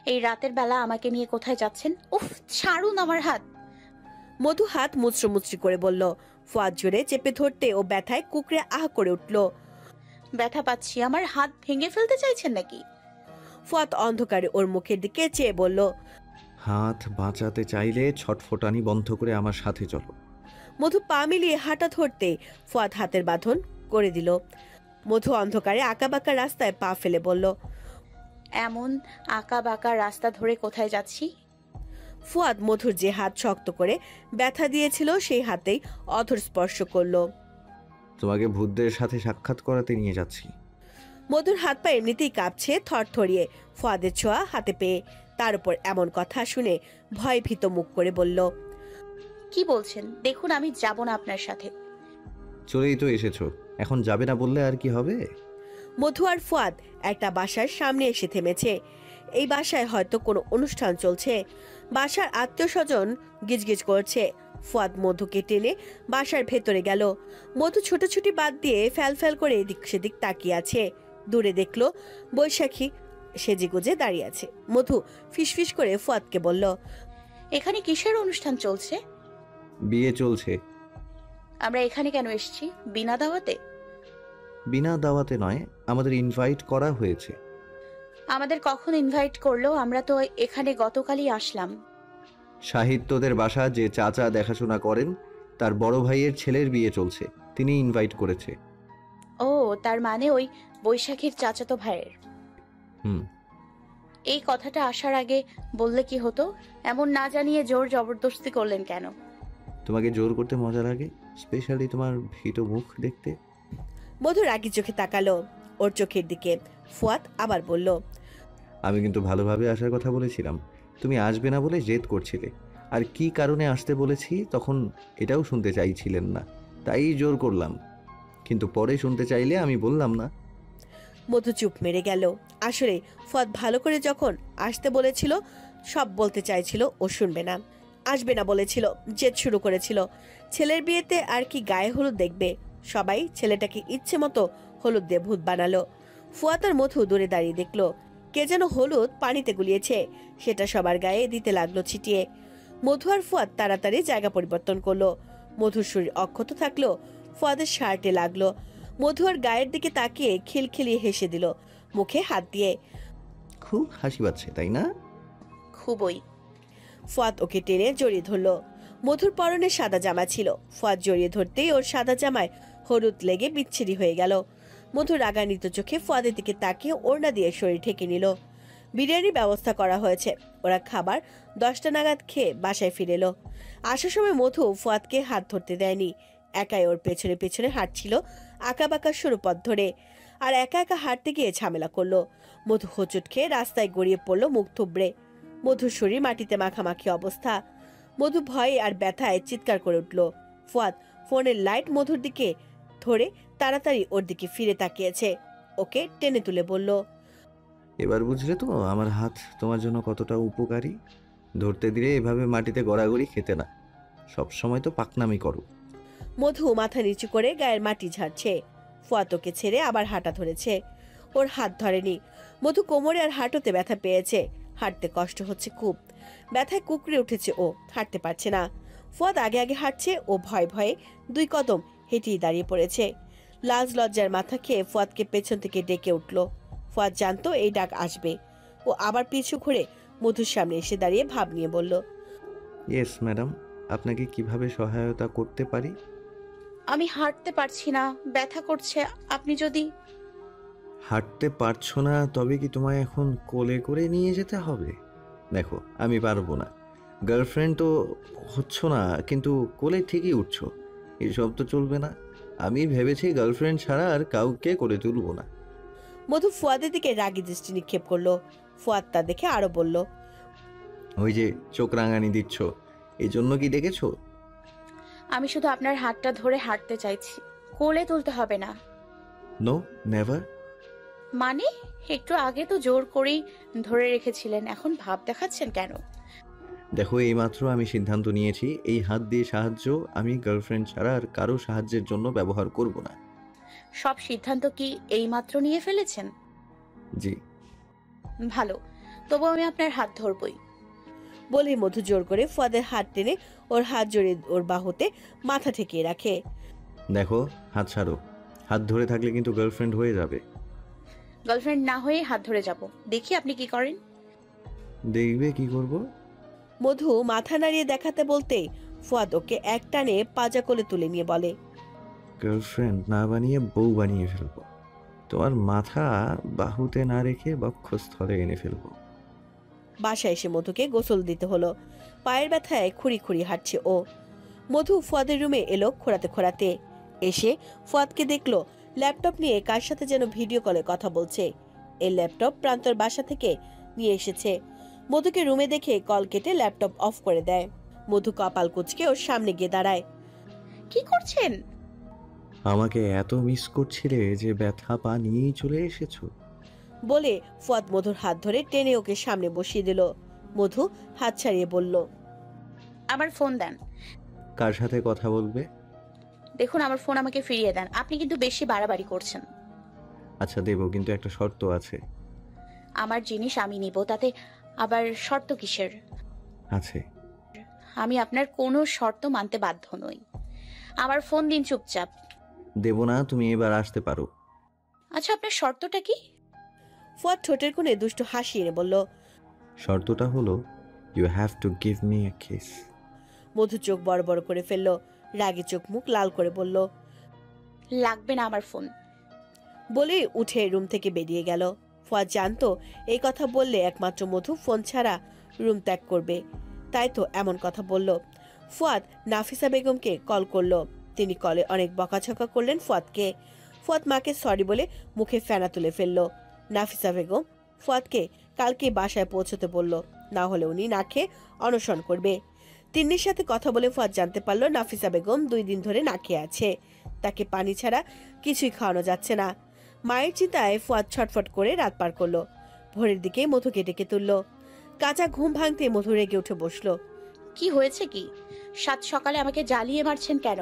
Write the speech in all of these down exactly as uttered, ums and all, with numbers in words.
এই রাতের বেলা আমাকে নিয়ে কোথায় যাচ্ছেন? উফ, ছাড়ুন আমার হাত। মধু হাত মুচড়ো মুচড়ি করে বলল। ফুয়াদ জোরে চেপে ধরতে ও ব্যথায় কুকড়ে আহ করে উঠল। ব্যথা পাচ্ছি, আমার হাত ভেঙে ফেলতে চাইছেন নাকি? ফুয়াদ অন্ধকারে ওর মুখের দিকে চেয়ে বলল, হাত বাঁচাতে চাইলে ছটফটানি বন্ধ করে আমার সাথে চলো। মধু পা মিলিয়ে হাঁটা ধরতে ফুয়াদ হাতের বাঁধন করে দিল। মধু অন্ধকারে আঁকাবাঁকা রাস্তায় পা ফেলে বলল, এমন আঁকা বাঁকা রাস্তা ধরে কোথায় যাচ্ছি? ফুয়াদ মধুর যে হাত শক্ত করে ব্যথা দিয়েছিল সেই হাতেই অধর স্পর্শ করলো। তোমাকে ভূতদের সাথে সাক্ষাৎ করাতে নিয়ে যাচ্ছি। মধুর হাত পা এমনিতেই কাঁপছে থরথরিয়ে ফুয়াদের ছোঁয়া হাতে পেয়ে। তার উপর এমন কথা শুনে ভয় ভীত মুখ করে বলল, কি বলছেন? দেখুন, আমি যাব না আপনার সাথে। চলেই তো এসেছো, এখন যাবে না বললে আর কি হবে? মধু আর ফুয়াদ একটা বাসার সামনে এসে থেমেছে। এই বাসায় হয়তো কোনো অনুষ্ঠান চলছে। বাসার আত্মীয় স্বজন গিজগিজ করছে। ফুয়াদ মধুকে টেনে বাসার ভেতরে গেল। মধু ছোটাছুটি বাদ দিয়ে ফ্যাল ফ্যাল করে এদিক সেদিক তাকিয়ে আছে। দূরে দেখলো বৈশাখী সেজেগুজে দাঁড়িয়ে আছে। মধু ফিসফিস করে ফুয়াদকে বলল, এখানে কিসের অনুষ্ঠান চলছে? বিয়ে চলছে। আমরা এখানে কেন এসেছি? বিনা দাওয়াতে? বিনা দাওয়াতে নয়, আমাদের ইনভাইট করা হয়েছে। আমাদের কখন ইনভাইট করলো? আমরা তো এখানে গতকালই আসলাম। সাহিত্যদের বাসা যে চাচা দেখাশোনা করেন, তার বড় ভাইয়ের ছেলের বিয়ে চলছে, তিনি ইনভাইট করেছে। ও, তার মানে ওই বৈশাখীর চাচাতো ভাইয়ের। হুম। এই কথাটা আসার আগে বললে কি হতো? এমন না জানিয়ে জোর জবরদস্তি করলেন কেন? তোমাকে জোর করতে মজা লাগে, স্পেশালি তোমার ভীত মুখ দেখতে। মধু রাগি চোখে তাকালো ওর চোখের দিকে। ফুয়াদ আবার বলল, আমি কিন্তু ভালোভাবে আসার কথা বলেছিলাম, তুমি আসবে না বলে জেদ করছিলে। আর কি কারণে আসতে বলেছি তখন এটাও শুনতে চাইছিলেন না, তাই জোর করলাম। কিন্তু পরে শুনতে চাইলে আমি বললাম না। মধু চুপ মেরে গেল। আসলে ফুয়াদ ভালো করে যখন আসতে বলেছিল সব বলতে চাইছিল, ও শুনবে না, আসবে না বলেছিল, জেদ শুরু করেছিল। ছেলের বিয়েতে আর কি গায়ে হলুদ দেখবে? সবাই ছেলেটাকে ইচ্ছে মতো হলুদ দিয়ে ভূত বানালো। ফুয়াদ আর মধু দূরে দাঁড়িয়ে দেখলো কে যেন হলুদ পানিতে গুলিয়েছে, সেটা সবার গায়ে দিতে লাগলো ছিটিয়ে। মধু আর ফুয়াদ তাড়াতাড়ি জায়গা পরিবর্তন করলো। মধুর শরীর অক্ষত থাকলো, ফুয়াদের শার্টে লাগলো। মধু আর গায়ের দিকে তাকিয়ে খিলখিলিয়ে হেসে দিল মুখে হাত দিয়ে। খুব হাসি পাচ্ছে তাই না? খুবই। ফুয়াদ ওকে টেনে জড়িয়ে ধরলো। মধুর পরনে সাদা জামা ছিল। ফুয়াদ জড়িয়ে ধরতেই ওর সাদা জামায় হলুদ লেগে বিচ্ছিরি হয়ে গেল। মধু রাগান্বিত চোখে ফুয়াদের দিকে তাকিয়ে ওড়না দিয়ে শরীর ঢেকে নিল। বিরিয়ানির ব্যবস্থা করা হয়েছে। ওরা খাবার দশটা নাগাদ খেয়ে বাসায় ফিরে এলো। আসার সময় মধু ফুয়াদকে হাত ধরতে দেয়নি। একাই ওর পেছনে পেছনে হাঁটছিল আঁকাবাঁকা সরু পথ ধরে। আর একা একা হাঁটতে গিয়ে ঝামেলা করলো। মধু হোঁচট খেয়ে রাস্তায় গড়িয়ে পড়লো মুখ থুবড়ে। মধুর শরীর মাটিতে মাখামাখি অবস্থা। মধু ভয়ে আর ব্যথায় চিৎকার করে উঠল। ফুয়াদ ফোনের লাইট মধুর দিকে ধরে তাড়াতাড়ি ওর দিকে ফিরে তাকিয়েছে। ওকে টেনে তুলে বলল, এবার বুঝলে তো আমার হাত তোমার জন্য কতটা উপকারী? ধরতে দিলে এভাবে মাটিতে গড়াগড়ি খেতে না, সব সময় তো পাকনামি করো। মধু মাথা নিচু করে গায়ের মাটি ঝাড়ছে। ফুয়াদ ওকে ছেড়ে আবার হাঁটা ধরেছে। ওর হাত ধরেনি। মধু কোমরে আর হাঁটুতে ব্যথা পেয়েছে। হাঁটতে কষ্ট হচ্ছে খুব। ব্যথায় কুকড়ে উঠেছে ও, হাঁটতে পারছে না। ফুয়াদ আগে আগে হাঁটছে, ও ভয় ভয়ে দুই কদম হেঁটেই দাঁড়িয়ে পড়েছে। লাজ লজ্জার মাথা খেয়ে ফুয়াদকে পেছন থেকে ডেকে উঠল। ফুয়াদ জানতো এই ডাক আসবে। ও আবার পিছু ঘুরে মধুর সামনে এসে দাঁড়িয়ে ভাব নিয়ে বলল, ইয়েস ম্যাডাম, আপনাকে কিভাবে সহায়তা করতে পারি? আমি হাঁটতে পারছি না, ব্যথা করছে। আপনি যদি... হাঁটতে পারছো না তবে কি তোমায় এখন কোলে করে নিয়ে যেতে হবে? দেখো আমি পারবো না, গার্লফ্রেন্ড তো হচ্ছ না, কিন্তু কোলে ঠিকই উঠছো, এসব তো চলবে না। আমি ভেবেছি গার্লফ্রেন্ড ছাড়া আর কাউকে করে তুলবো না। মধু ফুয়াদের দিকে রাগী দৃষ্টি নিক্ষেপ করলো। ফুয়াদ তা দেখে আরো বলল, ওই যে চোখ রাঙানি দিচ্ছ, এই জন্য কি ডেকেছো? আমি শুধু আপনার হাতটা ধরে হাঁটতে চাইছি, কোলে তুলতে হবে না। No, never. মানে একটু আগে তো জোর করেই ধরে রেখেছিলেন, এখন ভাব দেখাচ্ছেন কেন? দেখো এইমাত্র আমি সিদ্ধান্ত নিয়েছি এই হাত দিয়ে সাহায্য আমি গার্লফ্রেন্ড ছাড়া আর কারো সাহায্যের জন্য ব্যবহার করব না। সব সিদ্ধান্ত কি এইমাত্র নিয়ে ফেলেছেন? জি। ভালো, তবু আমি আপনার হাত ধরবই। বলে মধু জোর করে ফুয়াদের হাত টেনে ওর হাত জড়িয়ে ওর বাহুতে মাথা ঠেকিয়ে রাখে। দেখো, হাত ছাড়ো। হাত ধরে থাকলে কিন্তু গার্লফ্রেন্ড হয়ে যাবে। গার্লফ্রেন্ড না হয়ে হাত ধরে যাব, দেখি আপনি কি করেন। দেখবে কি করব? মধু মাথা নাড়িয়ে দেখাতে বলতেই ফুয়াদ ওকে এক টানে পাজা কোলে তুলে নিয়ে বলে, গার্লফ্রেন্ড না বানিয়ে বউ বানিয়ে ফেলবো। তোমার মাথা বাহুতে না রেখে বক্ষস্থলে এনে ফেলবো। বাসায় এসে মধুকে গোসল দিতে হলো। পায়ের ব্যথায় খুঁড়ি খুঁড়ি হাঁটছে ও। মধু ফুয়াদের রুমে এলো খোঁড়াতে খোঁড়াতে। এসে ফুয়াদকে দেখলো ল্যাপটপ নিয়ে কার সাথে যেন ভিডিও কলে কথা বলছে। এই ল্যাপটপ প্রান্তর বাসা থেকে নিয়ে এসেছে। মধুকে রুমে দেখে কল কেটে ল্যাপটপ অফ করে দেয়। মধু কপাল কুঁচকে ওর সামনে গিয়ে দাঁড়ায়। কি করছেন? আমাকে এত মিস করছিলে যে ব্যথা পা নিয়েই চলে এসেছো? বলে ফুয়াদ মধুর হাত ধরে টেনে ওকে সামনে বসিয়ে দিল। মধু হাত ছাড়িয়ে বলল, আমার ফোন দেন। কার সাথে কথা বলবে? দেখুন, আমার ফোন আমাকে ফিরিয়ে দেন। আপনি কিন্তু বেশি বাড়াবাড়ি করছেন। আচ্ছা দেবো, কিন্তু একটা শর্ত আছে। আমার জিনিস আমি নিব, তাতে আবার শর্ত কিসের? আছে। আমি আপনার কোনো শর্ত মানতে বাধ্য নই। আমার ফোন দিন চুপচাপ। দেবো না, তুমি এবার আসতে পারো। আচ্ছা, আপনার শর্তটা কি? ফুয়াদ ঠোঁটের কোণে দুষ্ট হাসি এনে বলল, শর্তটা হলো you have to give me a kiss. Madhu চোখ বড় বড় করে ফেলল। রাগে চোখ মুখ লাল করে বলল, লাগবে না আমার ফোন। বলে উঠে রুম থেকে বেরিয়ে গেল। ফুয়াদ জানতো এই কথা বললে একমাত্র মধু ফোন ছাড়া রুম ত্যাগ করবে, তাই তো এমন কথা বলল। ফুয়াদ নাফিসা বেগমকে কল করলো। তিনি কলে অনেক বকাঝকা করলেন ফুয়াদকে। ফুয়াদ মাকে সরি বলে মুখে ফেনা তুলে ফেলল। নাফিসা বেগম ফুয়াদকে কালকে বাসায় পৌঁছতে বলল, না হলে উনি না খেয়ে অনশন করবে। তিন্নির সাথে কথা বলে ফুয়াদ জানতে পারলো নাফিসা বেগম দুই দিন ধরে না খেয়ে আছে। তাকে পানি ছাড়া কিছুই খাওয়ানো যাচ্ছে না। মায়ের চিন্তায় ফুয়াদ ছটফট করে রাত পার করলো। ভোরের দিকে মধুকে ডেকে তুললো। কাঁচা ঘুম ভাঙতে মধু রেগে উঠে বসলো। কি হয়েছে কি? সাত সকালে আমাকে জ্বালিয়ে মারছেন কেন?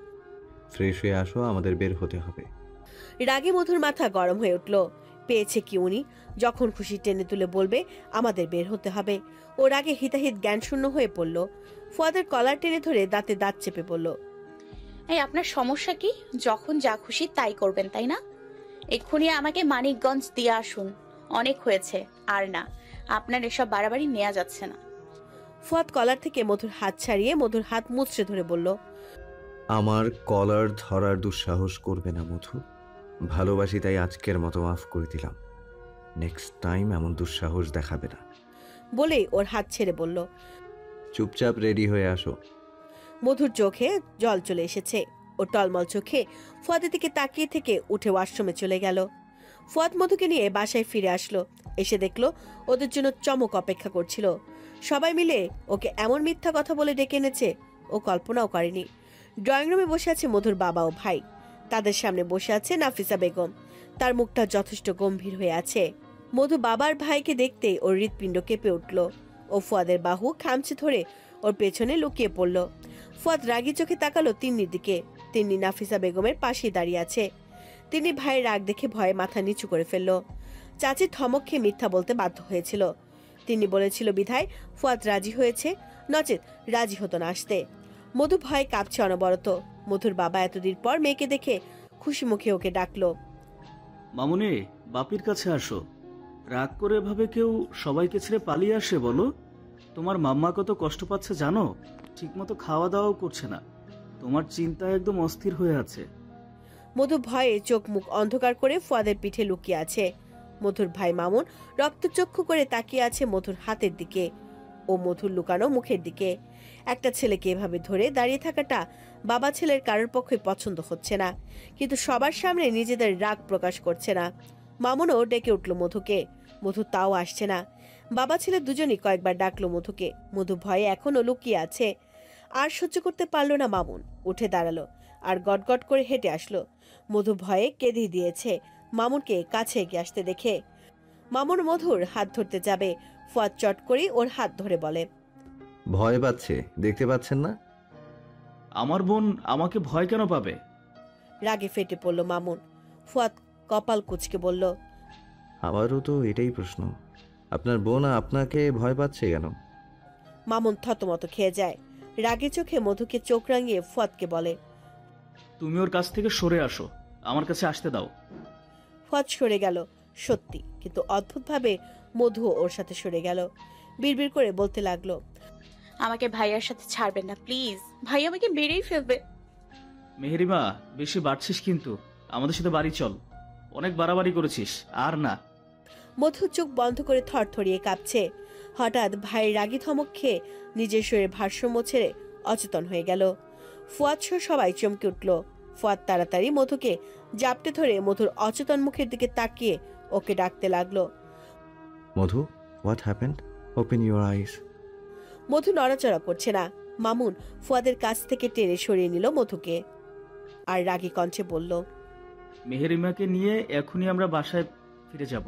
ফ্রেশ হয়ে আসো, আমাদের বের হতে হবে। রাগে মধুর মাথা গরম হয়ে উঠল। পেয়েছে কি উনি? যখন খুশি টেনে তুলে বলবে আমাদের বের হতে হবে। ওর আগে হিতাহিত জ্ঞান শূন্য হয়ে পড়ল। ফুয়াদের কলার টেনে ধরে দাঁতে দাঁত চেপে বলল, এই আপনার সমস্যা কি? যখন যা খুশি তাই করবেন, তাই না? এক্ষুনি আমাকে মানিকগঞ্জ দিয়ে আসুন। অনেক হয়েছে, আর না। আপনার এসব বাড়াবাড়ি নেওয়া যাচ্ছে না। ফুয়াদ কলার থেকে মধুর হাত ছাড়িয়ে মধুর হাত মুচড়ে ধরে বলল, আমার কলার ধরার দুঃসাহস করবে না মধু। ভালোবাসি তাই আজকের মতো মাফ করে দিলাম। নেক্সট টাইম এমন দুঃসাহস দেখাবে না। বলেই ওর হাত ছেড়ে বলল, চুপচাপ রেডি হয়ে আসো। মধুর চোখে জল চলে এসেছে। ও টলমল চোখে ফুয়াদের দিকে তাকিয়ে থেকে উঠে ওয়াশরুমে চলে গেল। ফুয়াদ মধুকে নিয়ে বাসায় ফিরে আসলো। এসে দেখলো ওদের জন্য চমক অপেক্ষা করছিল। সবাই মিলে ওকে এমন মিথ্যা কথা বলে ডেকে এনেছে ও কল্পনাও করেনি। ড্রয়িং রুমে বসে আছে মধুর বাবা ও ভাই। তাদের সামনে বসে আছে নাফিসা বেগম। তার মুখটা যথেষ্ট গম্ভীর হয়ে আছে। মধু বাবার ভাইকে দেখতেই ওর হৃৎপিণ্ড কেঁপে উঠল। ও ফুয়াদের বাহু খামচে ধরে ওর পেছনে লুকিয়ে পড়ল। ফুয়াদ রাগী চোখে তাকালো তিন্নির দিকে। তিন্নি নাফিসা বেগমের পাশেই দাঁড়িয়ে আছে। তিনি ভাইয়ের রাগ দেখে ভয়ে মাথা নিচু করে ফেলল। চাচি ধমক খেয়ে মিথ্যা বলতে বাধ্য হয়েছিল। তিনি বলেছিল বিধায় ফুয়াদ রাজি হয়েছে, নচেত রাজি হতো না আসতে। মধু ভয়ে কাঁপছে অনবরত। মধুর বাবা এতদিন পর মেয়েকে দেখে খুশি মুখে ওকে ডাকলো, মামুনি, বাপির কাছে আসো। রাগ করে এভাবে কেউ সবাইকে ছেড়ে পালিয়ে আসে বলো? তোমার মাম্মা কত কষ্ট পাচ্ছে জানো? ঠিকমতো খাওয়া দাওয়াও করছে না। তোমার চিন্তায় একদম অস্থির হয়ে আছে। মধু ভয়ে চোখ মুখ অন্ধকার করে ফুয়াদের পিঠে লুকিয়ে আছে। মধুর ভাই মামুন রক্তচক্ষু করে তাকিয়ে আছে মধুর হাতের দিকে ও মধুর লুকানো মুখের দিকে। একটা ছেলেকে এভাবে ধরে দাঁড়িয়ে থাকাটা বাবা ছেলের কারোর পক্ষে পছন্দ হচ্ছে না, কিন্তু সবার সামনে নিজেদের রাগ প্রকাশ করছে না। মামুনও ডেকে উঠল মধুকে। মধু তাও আসছে না। বাবা ছেলে দুজনই কয়েকবার ডাকলো মধুকে। মধু ভয়ে এখনো লুকিয়ে আছে। আর সহ্য করতে পারলো না মামুন। উঠে দাঁড়ালো আর গটগট করে হেঁটে আসলো। মধু ভয়ে কেঁদে দিয়েছে মামুনকে কাছে এগিয়ে আসতে দেখে। মামুন মধুর হাত ধরতে যাবে, ফুয়াদ চট করে ওর হাত ধরে বলে, ভয় পাচ্ছে, দেখতে পাচ্ছেন না? আমার বোন আমাকে ভয় কেন পাবে? রাগে ফেটে পড়ল মামুন। ফুয়াদ কপাল কুঁচকে বলল, আমারও তো এটাই প্রশ্ন। আপনার বোন আপনাকে ভয় পাচ্ছে কেন? মামুন থতমত খেয়ে যায়। রাগে চোখে মধুকে চোখ রাঙিয়ে ফুয়াদকে বলে, তুমি ওর কাছ থেকে সরে আসো, আমার কাছে আসতে দাও। ফুয়াদ সরে গেল সত্যি, কিন্তু অদ্ভুতভাবে মধু ওর সাথে সরে গেল। বিড়বিড় করে বলতে লাগলো, আমাকে ভাইয়ার সাথে ছাড়বেন না প্লিজ, ভাই আমাকে মেরেই ফেলবে। মেহেরিমা, বেশি বাড়ছিস কিন্তু, আমাদের সাথে বাড়ি চল, অনেক বাড়াবাড়ি করেছিস, আর না। মধু চোখ বন্ধ করে থরথরিয়ে কাঁপছে। হঠাৎ ভাইয়ের রাগী ধমক খেয়ে নিজের শরীরে ভারসাম্য ছেড়ে অচেতন হয়ে গেল। ফুয়াদ সহ সবাই চমকে উঠল। ফুয়াদ তাড়াতাড়ি মধুকে জাপটে ধরে মধুর অচেতন মুখের দিকে তাকিয়ে ওকে ডাকতে লাগলো। Madhu, what happened? Open your eyes. Madhu নড়াচড়া করছে না। মামুন ফুয়াদের কাছ থেকে টেনে সরিয়ে নিল মধুকে, আর রাগী কণ্ঠে বলল, মেহেরিমাকে নিয়ে এখনই আমরা বাসায় ফিরে যাব।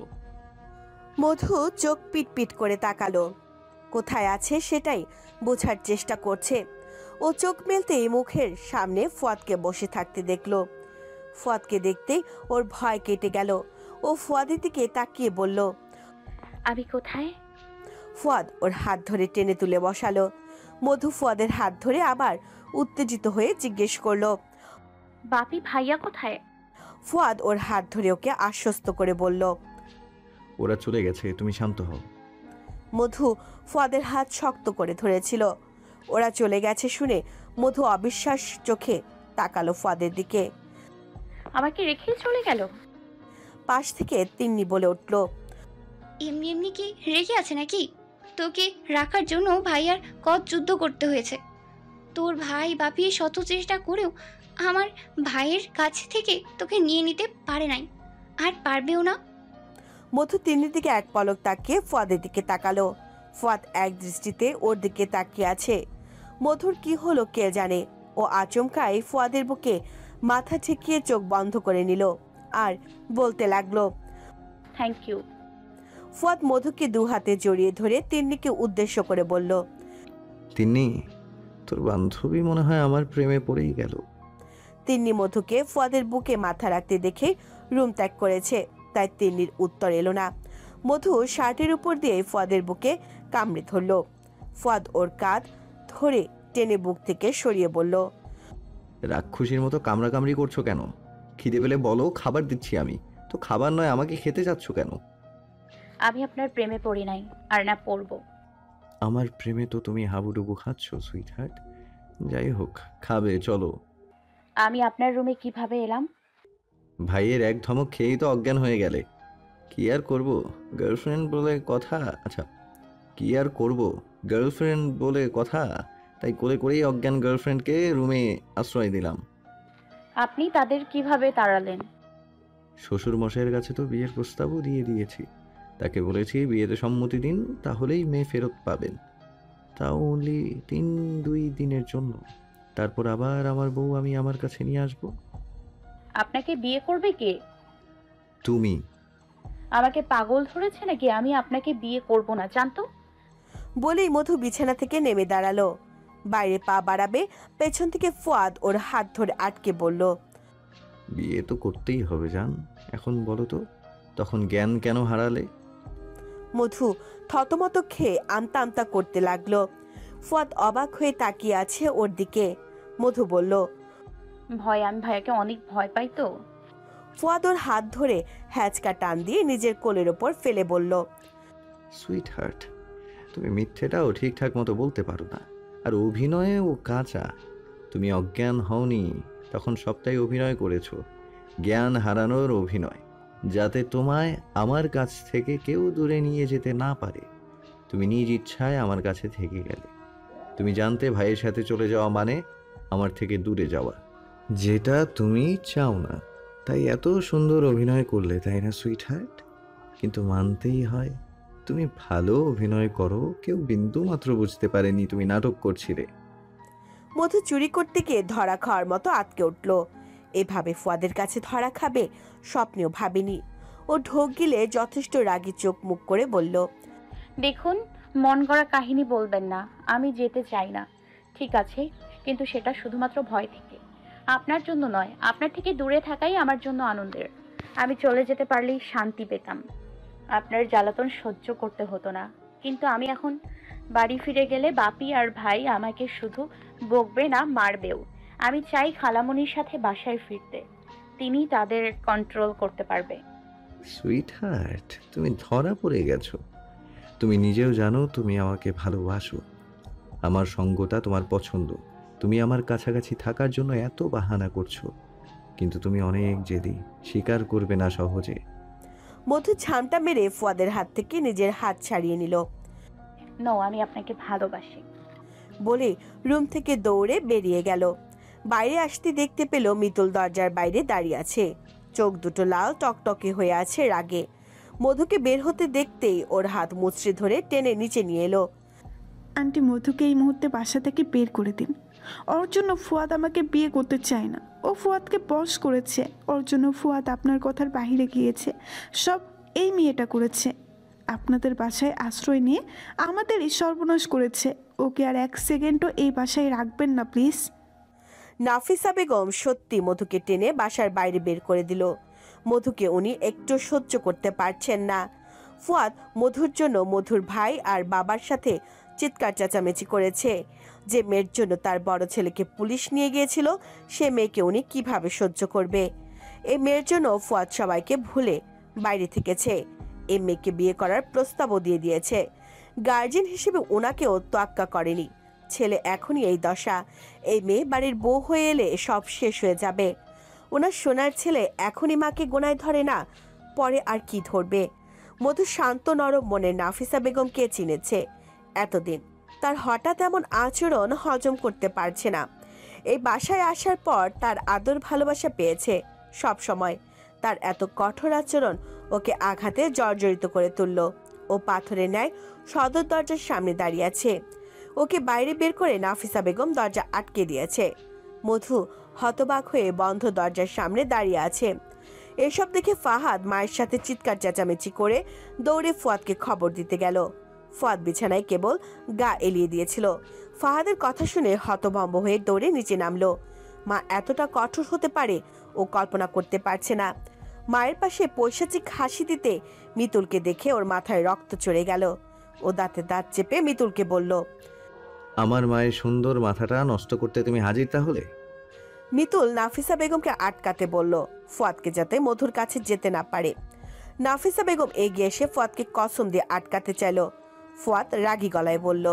মধু চোখ পিট পিট করে তাকালো। কোথায় আছে সেটাই বোঝার চেষ্টা করছে। ও চোখ মেলতেই মুখের সামনে ফুয়াদকে বসে থাকতে দেখলো। ফুয়াদকে দেখতেই ওর ভয় কেটে গেল। ও ফুয়াদের দিকে তাকিয়ে বলল, আমি কোথায়? ফুয়াদ ওর হাত ধরে টেনে তুলে বসালো। মধু ফুয়াদের হাত ধরে আবার উত্তেজিত হয়ে জিজ্ঞেস করলো, বাপি ভাইয়া কোথায়? ফুয়াদ ওর হাত ধরে ওকে আশ্বস্ত করে বলল, ওরা চলে গেছে, তুমি শান্ত হও। মধু ফুয়াদের হাত শক্ত করে ধরেছিল। ওরা চলে গেছে শুনে মধু অবিশ্বাস চোখে তাকালো ফুয়াদের দিকে। আমাকে রেখেই চলে গেল? পাশ থেকে তিন্নি বলে উঠল, এমনি এমনি কি রেগে আছে নাকি? তোকে রাখার জন্য ভাইয়ার কত যুদ্ধ করতে হয়েছে। তোর ভাই বাপিয়ে শত চেষ্টা করেও আমার ভাইয়ের কাছ থেকে তোকে নিয়ে নিতে পারে নাই, আর পারবেও না। মধু তিন্নির দিকে এক পলক তাকিয়ে ফুয়াদের দিকে তাকালো। ফুয়াদ এক দৃষ্টিতে ওর দিকে তাকিয়ে আছে। মধুর কি হলো কে জানে। ও আচমকাই ফুয়াদের বুকে মাথা ঠেকিয়ে চোখ বন্ধ করে নিল আর বলতে লাগলো, থ্যাংক ইউ। ফুয়াদ মধুকে দু হাতে জড়িয়ে ধরে তিন্নিকে উদ্দেশ্য করে বলল, তিন্নি, তোর বান্ধবী মনে হয় আমার প্রেমে পড়েই গেল। তিন্নি মধুকে ফুয়াদের বুকে মাথা রাখতে দেখে রুম ত্যাগ করেছে, তাই তিন্নির উত্তর এলো না। মধু শার্টের উপর দিয়ে ফুয়াদের বুকে কামড়ে ধরল। ফুয়াদ ওর কাঁধ ধরে টেনে বুক থেকে সরিয়ে বলল, রাক্ষসীর মতো কামড়াকামড়ি করছো কেন? খিদে পেলে বলো, খাবার দিচ্ছি আমি। তো খাবার নয়, আমাকে খেতে যাচ্ছ কেন? আমি আপনার প্রেমে পড়ি নাই, আর না পড়বো। আমার প্রেমে তো তুমি হাবুডুবু খাচ্ছ সুইট হার্ট। যাই হোক, খাবে চলো। আমি আপনার রুমে কিভাবে এলাম? ভাইয়ের এক ধমক খেয়েই তো অজ্ঞান হয়ে গেলে। কি আর করব, গার্লফ্রেন্ড বলে কথা। আচ্ছা, কি আর করব, গার্লফ্রেন্ড বলে কথা, তাই কোলে করেই অজ্ঞান গার্লফ্রেন্ডকে রুমে আশ্রয় দিলাম। আপনি তাদের কিভাবে তাড়ালেন? শ্বশুর মশাইয়ের কাছে তো বিয়ের প্রস্তাবও দিয়ে দিয়েছি। তাকে বলেছি বিয়েতে সম্মতি দিন, তাহলেই মেয়ে ফেরত পাবেন। তাও অনলি তিন দুই দিনের জন্য। তারপর আবার আমার বউ আমি আমার কাছে নিয়ে আসব। আপনাকে বিয়ে করবে কে? তুমি। আমাকে পাগল ধরেছে নাকি? আমি আপনাকে বিয়ে করব না, জানতো। বলেই মধু বিছানা থেকে নেমে দাঁড়ালো। বাইরে পা বাড়াবে, পেছন থেকে ফুয়াদ ওর হাত ধরে আটকে বলল, বিয়ে তো করতেই হবে জান। এখন বলো তো, তখন জ্ঞান কেন হারালে? মধু থতমত খেয়ে আমতা আমতা করতে লাগলো। ফুয়াদ অবাক হয়ে তাকিয়ে আছে ওর দিকে। মধু বলল, ভয়, আমি ভাইয়াকে অনেক ভয় পাই তো। ফুয়াদ ওর হাত ধরে হ্যাচকা টান দিয়ে নিজের কোলের ওপর ফেলে বলল, সুইট হার্ট, তুমি মিথ্যেটাও ঠিকঠাক মতো বলতে পারো না, আর অভিনয়ে ও কাঁচা। তুমি অজ্ঞান হওনি, তখন সবটাই অভিনয় করেছো। জ্ঞান হারানোর অভিনয়, যাতে তোমায় আমার কাছ থেকে কেউ দূরে নিয়ে যেতে না পারে। তুমি নিজ ইচ্ছায় আমার কাছে থেকে গেলে। তুমি জানতে ভাইয়ের সাথে চলে যাওয়া মানে আমার থেকে দূরে যাওয়া, যেটা তুমি চাও না। তাই এত সুন্দর অভিনয় করলে, তাই না সুইট হার্ট? কিন্তু মানতেই হয়, তুমি ভালো অভিনয় করো। কেউ বিন্দু মাত্র বুঝতে পারেনি তুমি নাটক করছিলে। মধু চুরি করতে গিয়ে ধরা খাওয়ার মতো আটকে উঠল। এভাবে ফুয়াদের কাছে ধরা খাবে স্বপ্নেও ভাবেনি। ও ঢোক গিলে যথেষ্ট রাগী চোখ মুখ করে বলল, দেখুন, মন গড়া কাহিনী বলবেন না। আমি যেতে চাই না, ঠিক আছে, কিন্তু সেটা শুধুমাত্র ভয় থেকে, আপনার জন্য নয়। আপনার থেকে দূরে থাকাই আমার জন্য আনন্দের। আমি চলে যেতে পারলেই শান্তি পেতাম। আপনার জ্বালাতন সহ্য করতে হতো না, কিন্তু আমি এখন বাড়ি ফিরে গেলে বাপি আর ভাই আমাকে শুধু বকবে না, মারবেও। আমি চাই খালামণির সাথে বাসায় ফিরতে, তিনি তাদের কন্ট্রোল করতে পারবে। সুইট হার্ট, তুমি ধরা পড়ে গেছো। তুমি নিজেও জানো তুমি আমাকে ভালোবাসো, আমার সঙ্গটা তোমার পছন্দ। তুমি আমার কাছাকাছি থাকার জন্য এত বাহানা করছো, কিন্তু তুমি অনেক জেদি, স্বীকার করবে না সহজে। মধু ঝামটা মেরে ফুয়াদের হাত থেকে নিজের হাত ছাড়িয়ে নিল। নো, আমি আপনাকে ভালোবাসি বলে রুম থেকে দৌড়ে বেরিয়ে গেল। বাইরে আসতে দেখতে পেল মিতুল দরজার বাইরে দাঁড়িয়ে আছে, চোখ দুটো লাল টকটকে হয়ে আছে রাগে। মধুকে বের হতে দেখতেই ওর হাত মুচড়ে ধরে টেনে নিচে নিয়ে এলো। আন্টি, মধুকে এই মুহূর্তে বাসা থেকে বের করে দিন। ওর জন্য ফুয়াদ আমাকে বিয়ে করতে চায় না। ও ফুয়াদকে বশ করেছে, ওর জন্য ফুয়াদ আপনার কথার বাহিরে গিয়েছে। সব এই মেয়েটা করেছে। আপনাদের বাসায় আশ্রয় নিয়ে আমাদের এই সর্বনাশ করেছে। ওকে আর এক সেকেন্ডও এই বাসায় রাখবেন না প্লিজ। নাফিসা বেগম সত্যি মধুকে টেনে বাসার বাইরে বের করে দিল। মধুকে উনি একটু সহ্য করতে পারছেন না। ফুয়াদ মধুর জন্য মধুর ভাই আর বাবার সাথে চিৎকার চেঁচামেচি করেছে। যে মেয়ের জন্য তার বড় ছেলেকে পুলিশ নিয়ে গিয়েছিল, সে মেয়েকে উনি কিভাবে সহ্য করবে? এই মেয়ের জন্য ফুয়াদ সবাইকে ভুলে বাইরে থেকেছে। এই মেয়েকে বিয়ে করার প্রস্তাবও দিয়ে দিয়েছে। গার্জিয়ান হিসেবে ওনাকেও তোয়াক্কা করেনি। ছেলে এখনই এই দশা, এই মেয়ে বাড়ির বউ হয়ে এলে সব শেষ হয়ে যাবে। ওনার সোনার ছেলে এখনই মাকে গোনায় ধরে না, পরে আর কি ধরবে? মধু শান্ত নরম মনে নাফিসা বেগমকে চিনেছে এতদিন, তার হঠাৎ এমন আচরণ হজম করতে পারছে না। এই বাসায় আসার পর তার আদর ভালোবাসা পেয়েছে সব সময়। তার এত কঠোর আচরণ ওকে আঘাতে জর্জরিত করে তুলল। ও পাথরের ন্যায় সদর দরজার সামনে দাঁড়িয়ে আছে। ওকে বাইরে বের করে নাফিসা বেগম দরজা আটকে দিয়েছে। মধু হতবাক হয়ে বন্ধ দরজার সামনে দাঁড়িয়ে আছে। এসব দেখে ফাহাদ মায়ের সাথে চিৎকার চেঁচামেচি করে দৌড়ে ফুয়াদকে খবর দিতে গেল। ফুয়াদ বিছানায় কেবল গা এলিয়ে দিয়েছিল। ফাহাদের কথা শুনে হতভম্ব হয়ে দৌড়ে নিচে নামলো। মা এতটা কঠোর হতে পারে ও কল্পনা করতে পারছে না। মায়ের পাশে পৈশাচিক হাসি দিতে মিতুলকে দেখে ওর মাথায় রক্ত চড়ে গেল। ও দাঁতে দাঁত চেপে মিতুলকে বলল, আমার মায়ের সুন্দর মাথাটা নষ্ট করতে তুমি হাজির তাহলে? মিতুল নাফিসা বেগমকে আটকাতে বলল, ফুয়াদকে যাতে মধুর কাছে যেতে না পারে। নাফিসা বেগম এগিয়ে এসে ফুয়াদকে কসম দিয়ে আটকাতে চাইল। ফুয়াদ রাগী গলায় বলল,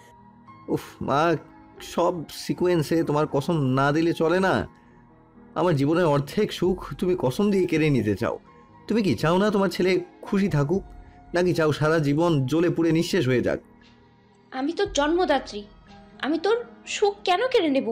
উফ মা, সব সিকোয়েন্সে তোমার কসম না দিলে চলে না। আমার জীবনের অর্ধেক সুখ তুমি কসম দিয়ে কেড়ে নিতে চাও। তুমি কি চাও না তোমার ছেলে খুশি থাকুক, নাকি চাও সারা জীবন জ্বলে পুড়ে নিঃশেষ হয়ে যাক? আমি তোর জন্মদাত্রী, আমি তোর সুখ কেন কেড়ে নেব?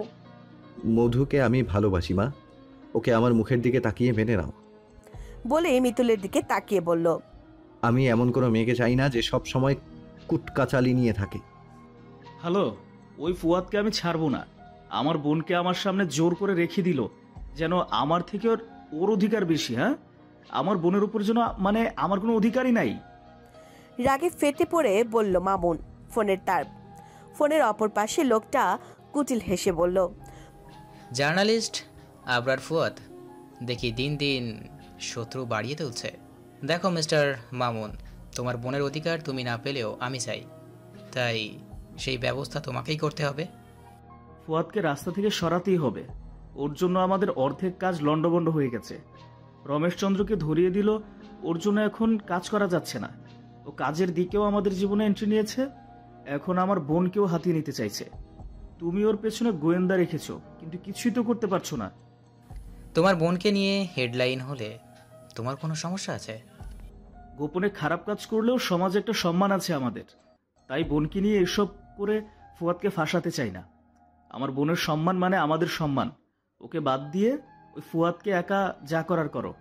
মধুকে আমি ভালোবাসি মা, ওকে আমার মুখের দিকে তাকিয়ে মেনে নাও। বলে মিতুলের দিকে তাকিয়ে বলল, আমি এমন কোনো মেয়েকে চাই না যে সব সময় কুটকাচালি নিয়ে থাকে। হ্যালো, ওই ফুয়াদকে আমি ছাড়বো না। আমার বোনকে আমার সামনে জোর করে রেখে দিল, যেন আমার থেকে ওর ওর অধিকার বেশি। হ্যাঁ, আমার বোনের উপর যেন মানে আমার কোনো অধিকারই নাই। রাগে ফেটে পড়ে বলল মামুন। ফোনের তার ফোনের অপর পাশে লোকটা কুটিল হেসে বলল, জার্নালিস্ট আবরার ফুয়াদ দেখি দিন দিন শত্রু বাড়িয়ে তুলছে। দেখো মিস্টার মামুন, তোমার বোনের অধিকার তুমি না পেলেও আমি চাই, তাই সেই ব্যবস্থা তোমাকেই করতে হবে। ফুয়াদকে রাস্তা থেকে সরাতেই হবে। ওর জন্য আমাদের অর্ধেক কাজ লন্ডভন্ড হয়ে গেছে। রমেশচন্দ্রকে ধরিয়ে দিল, ওর জন্য এখন কাজ করা যাচ্ছে না। ও কাজের দিকেও আমাদের জীবনে এন্ট্রি নিয়েছে, এখন আমার বোনকেও হাতিয়ে নিতে চাইছে। তুমি ওর পেছনে গোয়েন্দা রেখেছো, কিন্তু কিছুই তো করতে পারছো না। তোমার বোনকে নিয়ে হেডলাইন হলে তোমার কোনো সমস্যা আছে? গোপনে খারাপ কাজ করলেও সমাজে একটা সম্মান আছে আমাদের, তাই বোনকে নিয়ে এসব করে ফুয়াদকে ফাঁসাতে চাই না। আমার বোনের সম্মান মানে আমাদের সম্মান। ওকে বাদ দিয়ে ওই ফুয়াদকে একা যা করার করো।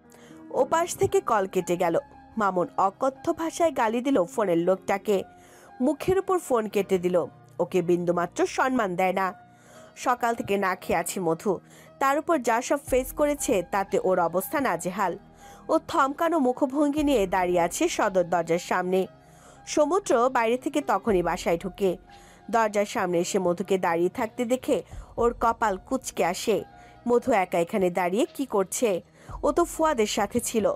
ওপাশ থেকে কল কেটে গেল। মামুন অকথ্য ভাষায় গালি দিল ফোনের লোকটাকে। মুখের উপর ফোন কেটে দিল। ওকে বিন্দুমাত্র সম্মান দেয় না। সকাল থেকে না খেয়ে আছে মধু, তার উপর যা সব ফেস করেছে তাতে ওর অবস্থা নাজেহাল। ও থমকানো মুখভঙ্গি নিয়ে দাঁড়িয়ে আছে সদর দরজার সামনে। সমুদ্র বাইরে থেকে তখনই বাসায় ঢুকে। দরজার সামনে এসে মধুকে দাঁড়িয়ে থাকতে দেখে ওর কপাল কুঁচকে আসে। মধু একা এখানে দাঁড়িয়ে কি করছে? ও তো ফুয়াদের সাথে ছিল,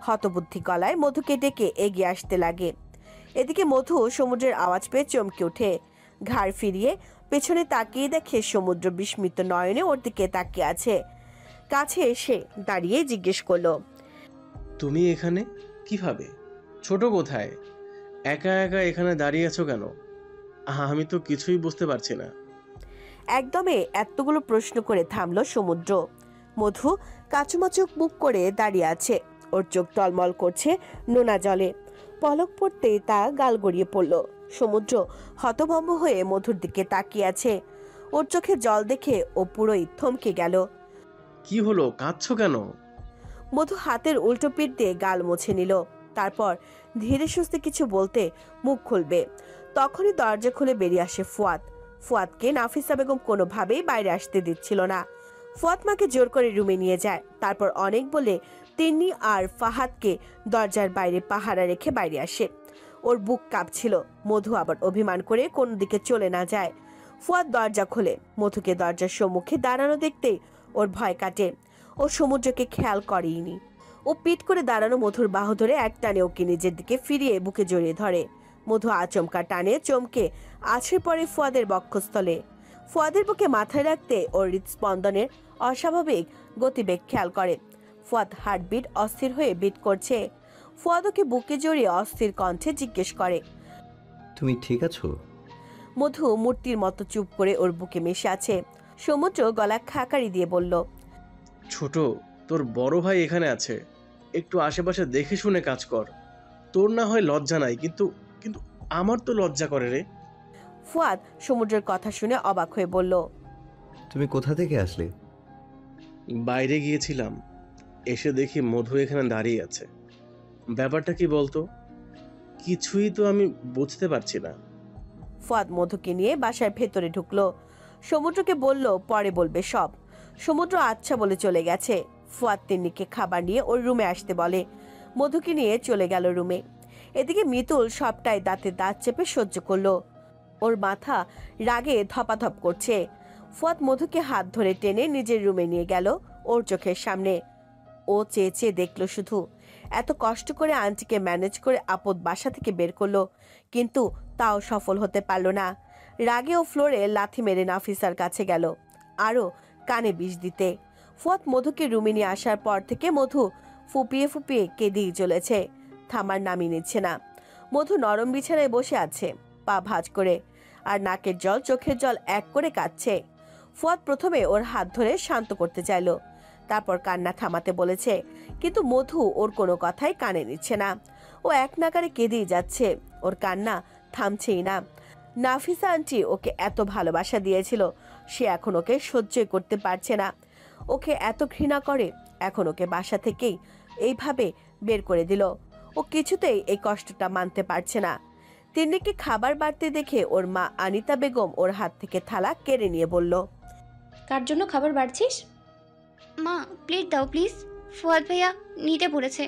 হতবুদ্ধি গলায় মধুকে ডেকে এগিয়ে আসতে লাগে। এদিকে মধু সমুদ্রের আওয়াজ পেয়ে চমকে ওঠে। ঘাড় ফিরিয়ে পেছনে তাকিয়ে দেখে সমুদ্র বিস্মিত নয়নে ওর দিকে তাকিয়ে আছে। কাছে এসে দাঁড়িয়ে জিজ্ঞেস করলো, তুমি এখানে কিভাবে? ছোট কোথায়? একা একা এখানে দাঁড়িয়ে আছো কেন? আহা, আমি তো কিছুই বুঝতে পারছি না। একদমে এতগুলো প্রশ্ন করে থামলো সমুদ্র। মধু কাচুমাচুক মুখ করে দাঁড়িয়ে আছে। ওর চোখ টলমল করছে নোনা জলে। পলক পড়তেই তা গাল গড়িয়ে পড়ল। সমুদ্র হতভম্ব হয়ে মধুর দিকে তাকিয়ে আছে। ওর চোখে জল দেখে ও পুরোই থমকে গেল। কি হলো, কাঁদছো কেন? মধু হাতের উল্টো পিঠ দিয়ে গাল মুছে নিল। তারপর ধীরে সুস্থে কিছু বলতে মুখ খুলবে, তখনই দরজা খুলে বেরিয়ে আসে ফুয়াদ। ফুয়াদকে নাফিসা বেগম কোনোভাবেই বাইরে আসতে দিচ্ছিল না। ফুয়াদ মাকে জোর করে রুমে নিয়ে যায়। তারপর অনেক বলে তিন্নি আর ফাহাদকে দরজার বাইরে পাহারা রেখে বাইরে আসে। ওর বুক কাঁপছিল। মধু আবার অভিমান করে কোনো দিকে চলে না যায়। ফুয়াদ দরজা খোলে। মধুকে দরজার সম্মুখে দাঁড়ানো দেখতেই ওর ভয় কাটে। ও সমুদ্রকে খেয়াল করেইনি। ও পিট করে দাঁড়ানো মধুর বাহু ধরে এক টানে ওকে নিজের দিকে ফিরিয়ে বুকে জড়িয়ে ধরে। মধু আচমকা টানে চমকে আছড়ে পড়ে ফুয়াদের বক্ষস্থলে। ফুয়াদের বুকে মাথায় রাখতে ওর হৃদস্পন্দনের অস্বাভাবিক গতিবেগ খেয়াল করে। ফুয়াদ হার্টবিট অস্থির হয়ে বিট করছে। ফুয়াদ ওকে বুকে জড়িয়ে অস্থির কণ্ঠে জিজ্ঞেস করে, তুমি ঠিক আছো? মধু মূর্তির মতো চুপ করে ওর বুকে মিশে আছে। সমুদ্র গলা খাকারি দিয়ে বলল, ছোট, তোর বড় ভাই এখানে আছে, একটু আশেপাশে দেখে শুনে কাজ কর। তোর না হয় লজ্জা নাই, কিন্তু কিন্তু আমার তো লজ্জা করে রে। ফুয়াদ সমুদ্রের কথা শুনে অবাক হয়ে বলল, তুমি কোথা থেকে আসলে? বাইরে গিয়েছিলাম, এসে দেখি মধু এখানে দাঁড়িয়ে আছে। ব্যাপারটা কি বলতো? কিছুই তো আমি বুঝতে পারছি না। ফুয়াদ মধুকে নিয়ে বাসার ভেতরে ঢুকলো। সমুদ্রকে বলল পরে বলবে সব। সমুদ্র আচ্ছা বলে চলে গেছে। ফুয়াদ তিন্নিকে খাবার নিয়ে ওর রুমে আসতে বলে। মধুকে নিয়ে চলে গেল রুমে। এদিকে মিতুল সবটাই দাঁতে দাঁত চেপে সহ্য করলো। ওর মাথা রাগে ধপাধপ করছে। ফুয়াদ মধুকে হাত ধরে টেনে নিজের রুমে নিয়ে গেল ওর চোখের সামনে। ও চেয়ে চেয়ে দেখলো শুধু। এত কষ্ট করে আন্টিকে ম্যানেজ করে আপদ বাসা থেকে বের করলো, কিন্তু তাও সফল হতে পারল না। রাগে ও ফ্লোরে লাথি মেরে নাফিসার কাছে গেল আরও কানে বিষ দিতে। ফুয়াদ মধুকে রুমে নিয়ে আসার পর থেকে মধু ফুপিয়ে ফুপিয়ে কেঁদেই চলেছে, থামার নামই নিচ্ছে না। মধু নরম বিছানায় বসে আছে, পা ভাঁজ করে, আর নাকের জল চোখের জল এক করে কাঁদছে। ফুয়াদ প্রথমে ওর হাত ধরে শান্ত করতে চাইল, তারপর কান্না থামাতে বলেছে, কিন্তু মধু ওর কোনো কথাই কানে নিচ্ছে না। ও এক নাগারে কেঁদেই যাচ্ছে, ওর কান্না থামছেই না। নাফিসা আন্টি ওকে এত ভালোবাসা দিয়েছিল, সে এখন ওকে সহ্যই করতে পারছে না। ওকে এত ঘৃণা করে, এখন ওকে বাসা থেকেই এইভাবে বের করে দিল। ও কিছুতেই এই কষ্টটা মানতে পারছে না। তিন্নিকে খাবার বাড়তে দেখে ওর মা আনিতা বেগম ওর হাত থেকে থালা কেড়ে নিয়ে বলল, কার জন্য খাবার বাড়ছিস? মা প্লেট দাও প্লিজ, ফুয়াদ ভাইয়া নিতে পড়েছে।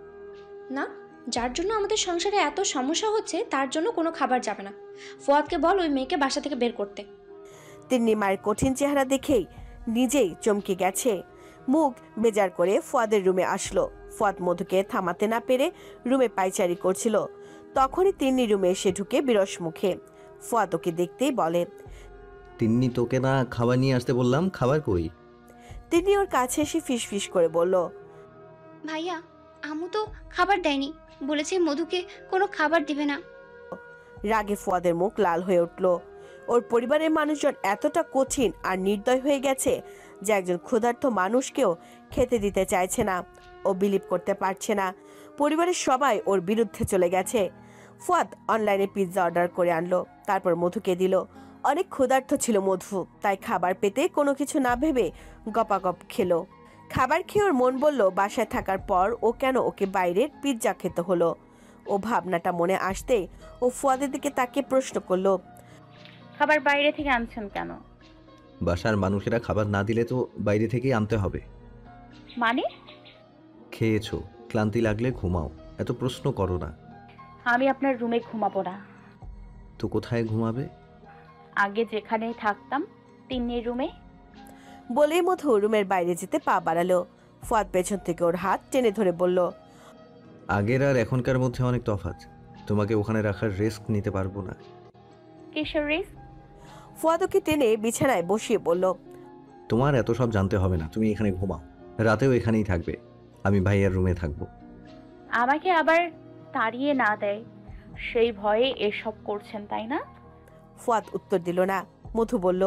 না, যার জন্য আমাদের সংসারে এত সমস্যা হচ্ছে তার জন্য কোনো খাবার যাবে না। ফুয়াদকে বল ওই মেয়েকে বাসা থেকে বের করতে। তিন্নি মায়ের কঠিন চেহারা দেখেই নিজেই চমকে গেছে। মুখ বেজার করে ফুয়াদের রুমে আসলো। ফুয়াদ মধুকে থামাতে না পেরে রুমে পাইচারি করছিল। তখনই তিন্নি রুমে এসে ঢুকে বিরস মুখে। ফুয়াদ ওকে দেখতেই বলে, তিন্নি তোকে না খাবার নিয়ে আসতে বললাম, খাবার কই? তিন্নি ওর কাছে এসে ফিস ফিস করে বলল, ভাইয়া আমু তো খাবার দেয়নি, বলেছে মধুকে কোনো খাবার দিবে না। রাগে ফুয়াদের মুখ লাল হয়ে উঠল। ওর পরিবারের মানুষজন এতটা কঠিন আর নির্দয় হয়ে গেছে যে একজন ক্ষুধার্ত মানুষকেও খেতে দিতে চাইছে না। ও বিলিভ করতে পারছে না পরিবারের সবাই ওর বিরুদ্ধে চলে গেছে। ফুয়াদ অনলাইনে পিৎজা অর্ডার করে আনলো, তারপর মধুকে দিল। অনেক ক্ষুধার্ত ছিল মধু, তাই খাবার পেতে কোনো কিছু না ভেবে গপাগপ খেলো। খাবার খেয়ে ওর মন বলল বাসায় থাকার পর ও কেন ওকে বাইরের পিৎজা খেতে হলো। ও ভাবনাটা মনে আসতেই ও ফুয়াদের দিকে তাকিয়ে প্রশ্ন করলো, খাবার বাইরে থেকে আনছেন কেন? বাসার মানুষেরা খাবার না দিলে তো বাইরে থেকেই আনতে হবে। মানে? খেয়েছো, ক্লান্তি লাগলে ঘুমাও, এত প্রশ্ন করো না। আমি আপনার রুমে ঘুমাবো না। তো কোথায় ঘুমাবে? আগে যেখানে থাকতাম, তিন্নির রুমে। বলেই মধু রুমের বাইরে যেতে পা বাড়ালো। ফুয়াদ পেছন থেকে ওর হাত টেনে ধরে বলল, আগের আর এখনকার মধ্যে অনেক তফাৎ। তোমাকে ওখানে রাখার রিস্ক নিতে পারবো না। কিসের রিস্ক? ফুয়াদ ওকে টেনে বিছানায় বসিয়ে বলল, তোমার এত সব জানতে হবে না, তুমি এখানে ঘুমাও, রাতেও এখানেই থাকবে, আমি ভাইয়ার রুমে থাকবো। আমাকে আবার তাড়িয়ে না দেয় সেই ভয়ে এসব করছেন তাই না? ফুয়াদ উত্তর দিল না। মধু বলল,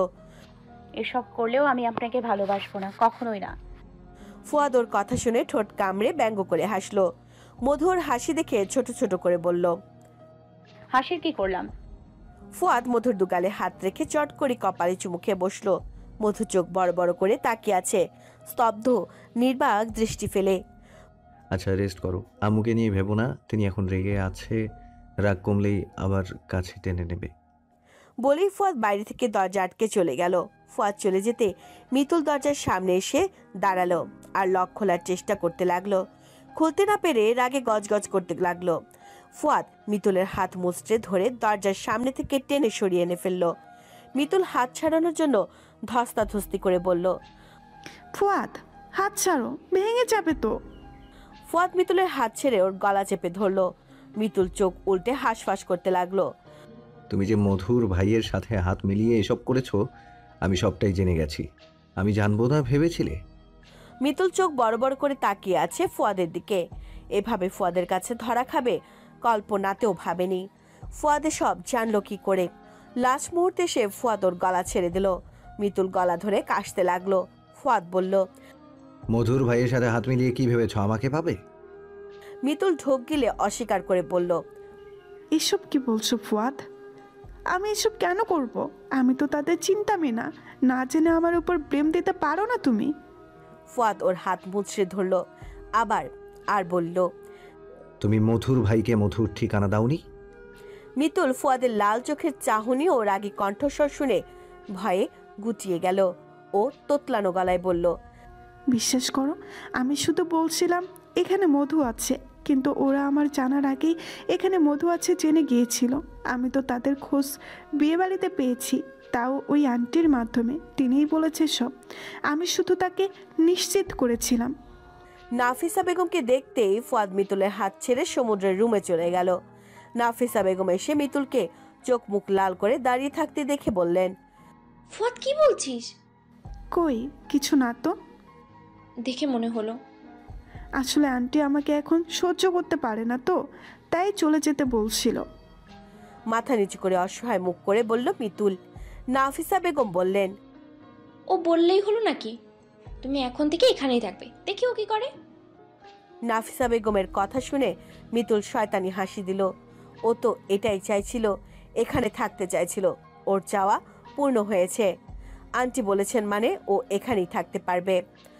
এসব করলেও আমি আপনাকে ভালোবাসবো না, কখনোই না। ফুয়াদ ওর কথা শুনে ঠোঁট কামড়ে ব্যঙ্গ করে হাসলো। মধুর হাসি দেখে ছোট ছোট করে বলল, হাসির কি করলাম? ফুয়াদ মধুর দুগালে হাত রেখে চট করে কপালে চুমুকে বসলো। মধু চোখ বড় বড় করে তাকিয়ে আছে, স্তব্ধ নির্বাক দৃষ্টি ফেলে। আচ্ছা রেস্ট করো, আম্মুকে নিয়ে ভেবো না, তিনি এখন রেগে আছে, রাগ কমলেই আবার কাছে টেনে নেবে। বলেই ফুয়াদ বাইরে থেকে দরজা আটকে চলে গেল। ফুয়াদ চলে যেতে মিতুল দরজার সামনে এসে দাঁড়ালো আর লক খোলার চেষ্টা করতে লাগলো। খুলতে না পেরে রাগে গজগজ করতে লাগলো। ফুয়াদ মিতুলের হাত মুচড়ে ধরে দরজার সামনে থেকে টেনে সরিয়ে এনে ফেললো। মিতুল হাত ছাড়ানোর জন্য ধস্তাধস্তি করে বলল, ফুয়াদ হাত ছাড়ো, ভেঙে যাবে তো। ফুয়াদ মিতুলের হাত ছেড়ে ওর গলা চেপে ধরলো। মিতুল চোখ উল্টে হাঁসফাঁস করতে লাগলো। তুমি যে মধুর ভাইয়ের সাথে হাত মিলিয়ে এসব করেছো, আমি সবটাই জেনে গেছি। আমি জানবো না ভেবেছিলে? মিতুল চোখ বড় বড় করে তাকিয়ে আছে ফুয়াদের দিকে। এভাবে ফুয়াদের কাছে ধরা খাবে কল্পনাতেও ভাবেনি। ফুয়াদে সব জানলো কি করে? লাস্ট মুহূর্তে সে ফুয়াদ ওর গলা ছেড়ে দিল। মিতুল গলা ধরে কাশতে লাগলো। ফুয়াদ বলল, মধুর ভাইয়ের সাথে হাত মিলিয়ে কি ভেবেছো আমাকে পাবে? মিতুল ঢোক গিলে অস্বীকার করে বলল, এসব কি বলছো ফুয়াদ? আমি এসব কেন করব? আমি তো তাদের চিন্তামি না, না জেনে আমার উপর প্রেম দিতে পারো না তুমি। ফুয়াদ ওর হাত মুচড়ে ধরল আবার আর বলল, তুমি মধুর ভাইকে মধুর ঠিকানা দাওনি? মিতুল ফুয়াদের লাল চোখের চাহনি ও রাগী কণ্ঠস্বর শুনে ভয়ে গুটিয়ে গেল। ও তোতলানো গলায় বলল, বিশ্বাস করো, আমি শুধু বলছিলাম এখানে মধু আছে, কিন্তু ওরা আমার জানার আগেই এখানে মধু আছে জেনে গিয়েছিল। আমি তো তাদের খোঁজ বিয়েবাড়িতে পেয়েছি, তাও ওই আন্টির মাধ্যমে। তিনিই বলেছে সব, আমি শুধু তাকে নিশ্চিত করেছিলাম। নাফিসা বেগমকে দেখতেই ফুয়াদ মিতুলের হাত ছেড়ে সমুদ্রের রুমে চলে গেল। নাফিসা বেগম এসে মিতুলকে চোখ মুখ লাল করে দাঁড়িয়ে থাকতে দেখে বললেন, ফুয়াদ কি বলছিস? কই কিছু না তো। দেখে মনে হলো। আসলে আন্টি আমাকে এখন সহ্য করতে পারে না তো, তাই চলে যেতে বলছিল। মাথা নিচু করে অসহায় মুখ করে বলল মিতুল। নাফিসা বেগম বললেন, ও বললেই হলো নাকি? তুমি এখন থেকে এখানেই থাকবে, দেখি ও কি করে। নাফিসা বেগমের কথা শুনে মিতুল শয়তানি হাসি দিল। ও তো এটাই চাইছিল, এখানে থাকতে চাইছিল। ওর চাওয়া পূর্ণ হয়েছে। আন্টি বলেছেন মানে ও এখানেই থাকতে পারবে।